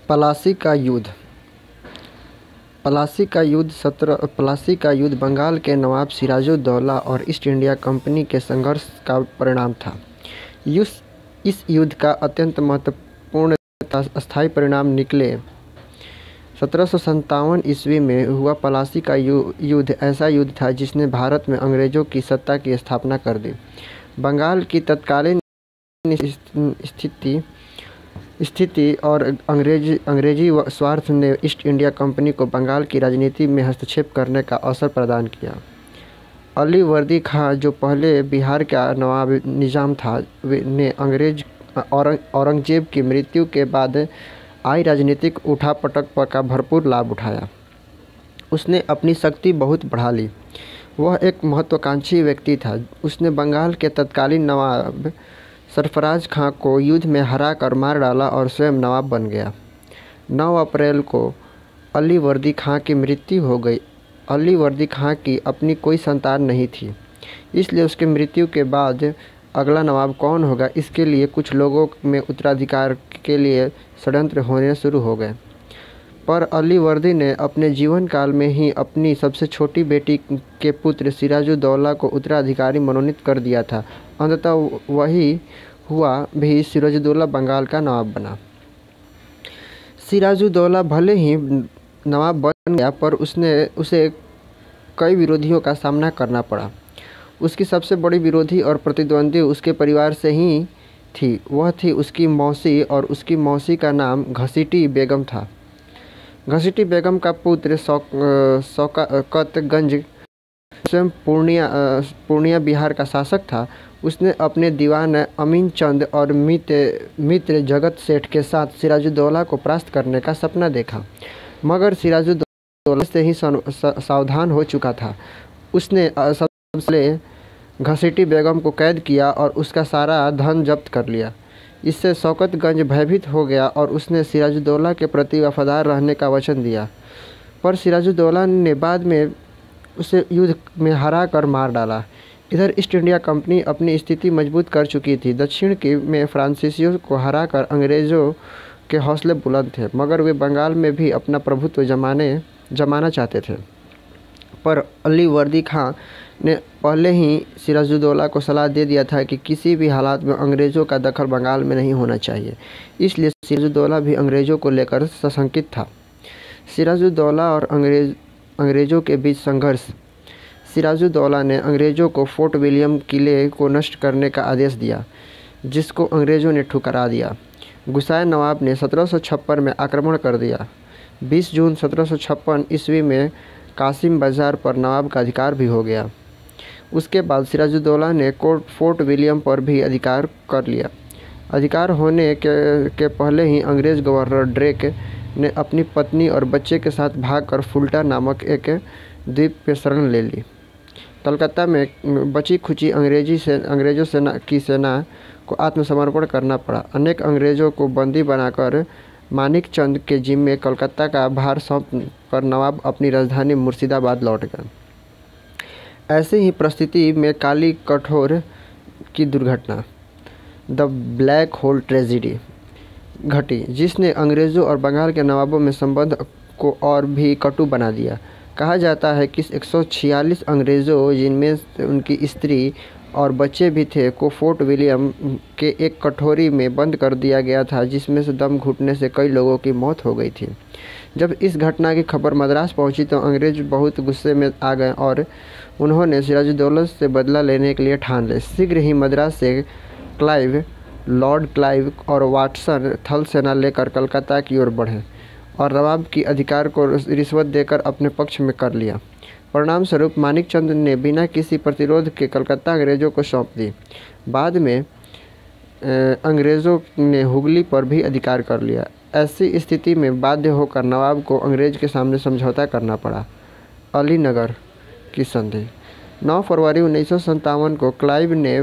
प्लासी का युद्ध। प्लासी का युद्ध बंगाल के नवाब सिराजुद्दौला और ईस्ट इंडिया कंपनी के संघर्ष का परिणाम था। इस युद्ध का अत्यंत महत्वपूर्ण तथा स्थायी परिणाम निकले 1757 ईस्वी में हुआ प्लासी का युद्ध ऐसा युद्ध था जिसने भारत में अंग्रेज़ों की सत्ता की स्थापना कर दी। बंगाल की तत्कालीन स्थिति और अंग्रेजी स्वार्थ ने ईस्ट इंडिया कंपनी को बंगाल की राजनीति में हस्तक्षेप करने का अवसर प्रदान किया। अली वर्दी खां, जो पहले बिहार का नवाब निज़ाम था, ने औरंगजेब की मृत्यु के बाद आई राजनीतिक उठापटक का भरपूर लाभ उठाया। उसने अपनी शक्ति बहुत बढ़ा ली। वह एक महत्वाकांक्षी व्यक्ति था। उसने बंगाल के तत्कालीन नवाब सरफराज खां को युद्ध में हराकर मार डाला और स्वयं नवाब बन गया। 9 अप्रैल को अली वर्दी खां की मृत्यु हो गई। अली वर्दी खां की अपनी कोई संतान नहीं थी, इसलिए उसकी मृत्यु के बाद अगला नवाब कौन होगा, इसके लिए कुछ लोगों में उत्तराधिकार के लिए षड्यंत्र होने शुरू हो गए। पर अली वर्दी ने अपने जीवन काल में ही अपनी सबसे छोटी बेटी के पुत्र सिराजुद्दौला को उत्तराधिकारी मनोनीत कर दिया था। अंततः वही हुआ भी सिराजुद्दौला बंगाल का नवाब बना। सिराजुद्दौला भले ही नवाब बन गया, पर उसे कई विरोधियों का सामना करना पड़ा। उसकी सबसे बड़ी विरोधी और प्रतिद्वंदी उसके परिवार से ही थी। वह थी उसकी मौसी, और उसकी मौसी का नाम घसीटी बेगम था। घसीटी बेगम का पुत्र शौकतगंज स्वयं पूर्णिया बिहार का शासक था। उसने अपने दीवान अमीन चंद और मित्र जगत सेठ के साथ सिराजुद्दौला को परास्त करने का सपना देखा, मगर सिराजुद्दौला से ही सावधान हो चुका था। उसने सबसे घसीटी बेगम को कैद किया और उसका सारा धन जब्त कर लिया। इससे शौकतगंज भयभीत हो गया और उसने सिराजुद्दौला के प्रति वफादार रहने का वचन दिया। पर सिराजुद्दौला ने बाद में उसे युद्ध में हरा कर मार डाला। इधर ईस्ट इंडिया कंपनी अपनी स्थिति मजबूत कर चुकी थी। दक्षिण में फ्रांसीसियों को हराकर अंग्रेज़ों के हौसले बुलंद थे, मगर वे बंगाल में भी अपना प्रभुत्व जमाना चाहते थे। पर अली वर्दी खां ने पहले ही सिराजुद्दौला को सलाह दे दिया था कि किसी भी हालात में अंग्रेज़ों का दखल बंगाल में नहीं होना चाहिए। इसलिए सिराजुद्दौला भी अंग्रेज़ों को लेकर सशंकित था। सिराजुद्दौला और अंग्रेज़ों के बीच संघर्ष। सिराजुद्दौला ने अंग्रेज़ों को फोर्ट विलियम किले को नष्ट करने का आदेश दिया, जिसको अंग्रेज़ों ने ठुकरा दिया। गुस्साए नवाब ने 1756 में आक्रमण कर दिया। 20 जून 1756 ईस्वी में कासिम बाज़ार पर नवाब का अधिकार भी हो गया। उसके बाद सिराजुद्दौला ने फोर्ट विलियम पर भी अधिकार कर लिया। अधिकार होने के पहले ही अंग्रेज़ गवर्नर ड्रेक ने अपनी पत्नी और बच्चे के साथ भागकर फुल्टा नामक एक द्वीप पर शरण ले ली। कलकत्ता में बची खुची अंग्रेज़ों की सेना को आत्मसमर्पण करना पड़ा। अनेक अंग्रेज़ों को बंदी बनाकर मानिक चंद के जिम्मे कलकत्ता का भार सौंप कर नवाब अपनी राजधानी मुर्शिदाबाद लौट गए। ऐसी ही परिस्थिति में काली कठोर की दुर्घटना, द ब्लैक होल ट्रेजेडी, घटी, जिसने अंग्रेज़ों और बंगाल के नवाबों में संबंध को और भी कटु बना दिया। कहा जाता है कि 146 अंग्रेज़ों, जिनमें उनकी स्त्री और बच्चे भी थे, को फोर्ट विलियम के एक कटोरी में बंद कर दिया गया था, जिसमें से दम घुटने से कई लोगों की मौत हो गई थी। जब इस घटना की खबर मद्रास पहुंची तो अंग्रेज़ बहुत गुस्से में आ गए और उन्होंने सिराजुद्दौला से बदला लेने के लिए ठान लिया। शीघ्र ही मद्रास से लॉर्ड क्लाइव और वाटसन थल सेना लेकर कलकत्ता की ओर बढ़े और नवाब की अधिकार को रिश्वत देकर अपने पक्ष में कर लिया। परिणाम स्वरूप मानिक चंद ने बिना किसी प्रतिरोध के कलकत्ता अंग्रेज़ों को सौंप दी। बाद में अंग्रेज़ों ने हुगली पर भी अधिकार कर लिया। ऐसी स्थिति में बाध्य होकर नवाब को अंग्रेज़ के सामने समझौता करना पड़ा। अलीनगर की संधि। 9 फरवरी 1957 को क्लाइव ने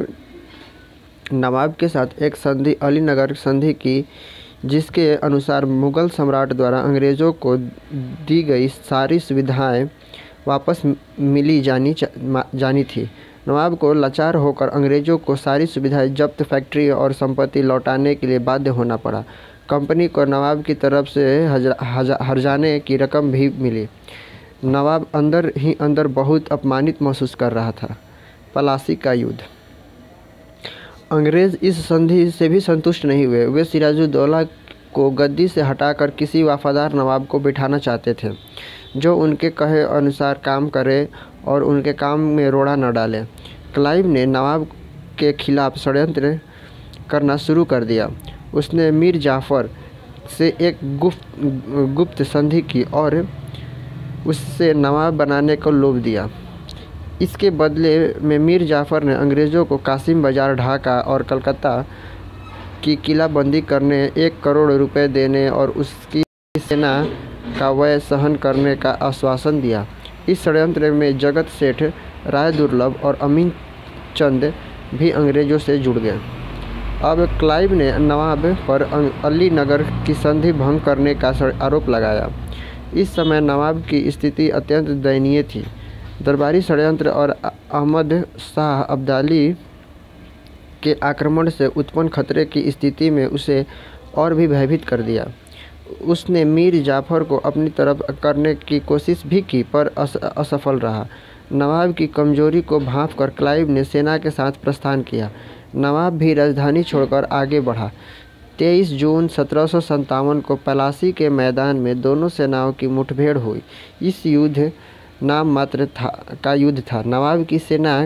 नवाब के साथ एक संधि, अलीनगर संधि की, जिसके अनुसार मुगल सम्राट द्वारा अंग्रेज़ों को दी गई सारी सुविधाएं वापस मिली जानी थी। नवाब को लाचार होकर अंग्रेज़ों को सारी सुविधाएं जब्त, फैक्ट्री और संपत्ति लौटाने के लिए बाध्य होना पड़ा। कंपनी को नवाब की तरफ से हर्जाने की रकम भी मिली। नवाब अंदर ही अंदर बहुत अपमानित महसूस कर रहा था। पलासी का युद्ध। अंग्रेज़ इस संधि से भी संतुष्ट नहीं हुए। वे सिराजुद्दौला को गद्दी से हटाकर किसी वफादार नवाब को बिठाना चाहते थे, जो उनके कहे अनुसार काम करे और उनके काम में रोड़ा न डाले। क्लाइव ने नवाब के खिलाफ षड्यंत्र करना शुरू कर दिया। उसने मीर जाफ़र से एक गुप्त संधि की और उससे नवाब बनाने को लोभ दिया। इसके बदले में मीर जाफ़र ने अंग्रेज़ों को कासिम बाजार, ढाका और कलकत्ता की किलाबंदी करने, 1 करोड़ रुपए देने और उसकी सेना का व्यय सहन करने का आश्वासन दिया। इस षड्यंत्र में जगत सेठ, राय दुर्लभ और अमीन चंद भी अंग्रेज़ों से जुड़ गए। अब क्लाइव ने नवाब पर अलीनगर की संधि भंग करने का आरोप लगाया। इस समय नवाब की स्थिति अत्यंत दयनीय थी। दरबारी षड्यंत्र और अहमद शाह अब्दाली के आक्रमण से उत्पन्न खतरे की स्थिति में उसे और भी भयभीत कर दिया। उसने मीर जाफ़र को अपनी तरफ करने की कोशिश भी की, पर असफल रहा। नवाब की कमजोरी को भांपकर क्लाइव ने सेना के साथ प्रस्थान किया। नवाब भी राजधानी छोड़कर आगे बढ़ा। 23 जून 1757 को पलासी के मैदान में दोनों सेनाओं की मुठभेड़ हुई। इस युद्ध नाम मात्र का युद्ध था। नवाब की सेना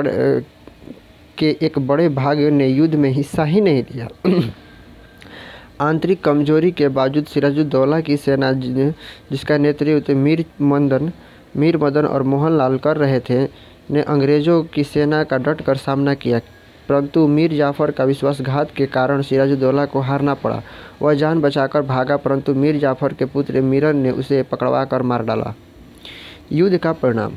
के एक बड़े भाग ने युद्ध में हिस्सा ही नहीं लिया। आंतरिक कमजोरी के बावजूद सिराजुद्दौला की सेना, जिसका नेतृत्व मीर मदन और मोहनलाल कर रहे थे, ने अंग्रेज़ों की सेना का डटकर सामना किया, परंतु मीर जाफ़र का विश्वासघात के कारण सिराजुद्दौला को हारना पड़ा। वह जान बचाकर भागा, परंतु मीर जाफ़र के पुत्र मीरन ने उसे पकड़वाकर मार डाला। युद्ध का परिणाम।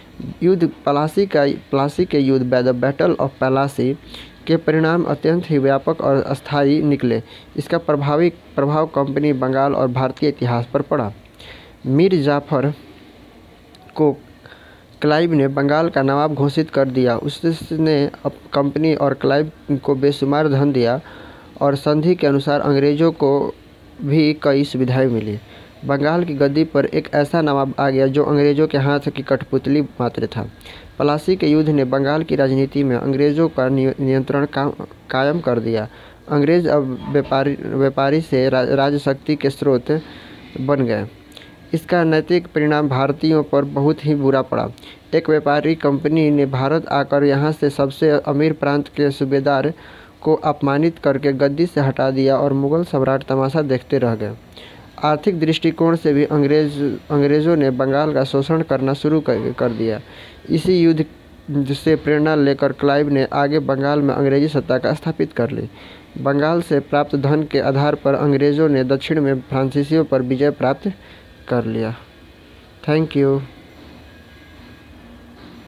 पलासी के युद्ध, द बैटल ऑफ पलासी के परिणाम अत्यंत ही व्यापक और अस्थायी निकले। इसका प्रभाव कंपनी, बंगाल और भारतीय इतिहास पर पड़ा। मीर जाफ़र को क्लाइव ने बंगाल का नवाब घोषित कर दिया। उसने कंपनी और क्लाइव को बेशुमार धन दिया और संधि के अनुसार अंग्रेज़ों को भी कई सुविधाएं मिली। बंगाल की गद्दी पर एक ऐसा नवाब आ गया जो अंग्रेज़ों के हाथ की कठपुतली मात्र था। पलासी के युद्ध ने बंगाल की राजनीति में अंग्रेज़ों का नियंत्रण कायम कर दिया। अंग्रेज़ अब व्यापारी से राजशक्ति के स्रोत बन गए। इसका नैतिक परिणाम भारतीयों पर बहुत ही बुरा पड़ा। एक व्यापारी कंपनी ने भारत आकर यहाँ से सबसे अमीर प्रांत के सूबेदार को अपमानित करके गद्दी से हटा दिया और मुगल सम्राट तमाशा देखते रह गए। आर्थिक दृष्टिकोण से भी अंग्रेज़ों ने बंगाल का शोषण करना शुरू कर दिया। इसी युद्ध से प्रेरणा लेकर क्लाइव ने आगे बंगाल में अंग्रेजी सत्ता का स्थापित कर ली। बंगाल से प्राप्त धन के आधार पर अंग्रेज़ों ने दक्षिण में फ्रांसीसियों पर विजय प्राप्त कर लिया। Thank you.